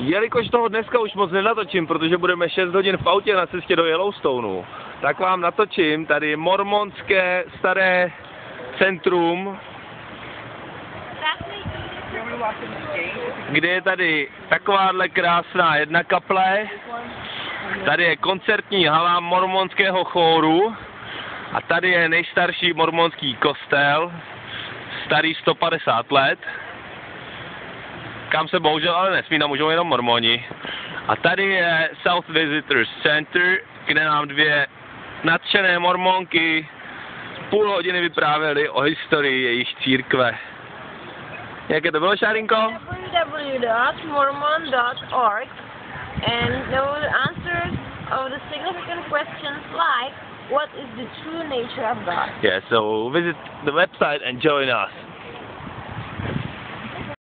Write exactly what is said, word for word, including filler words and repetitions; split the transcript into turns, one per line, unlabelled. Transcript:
Jelikož toho dneska už moc nenatočím, protože budeme šest hodin v autě na cestě do Yellowstoneu, tak vám natočím tady mormonské staré centrum, kde je tady takováhle krásná jedna kaple, tady je koncertní hala mormonského chóru a tady je nejstarší mormonský kostel, starý sto padesát let, kam se bohužel ale nesmí, tam můžou jenom mormoni. A tady je South Visitors Center, kde nám dvě nadšené mormonky půl hodiny vyprávěly o historii jejich církve. Jaké to bylo, Šárinko?
w w w dot mormon dot org and those answers of the significant questions like what is the true nature of God.
Yeah, so visit the website and join us.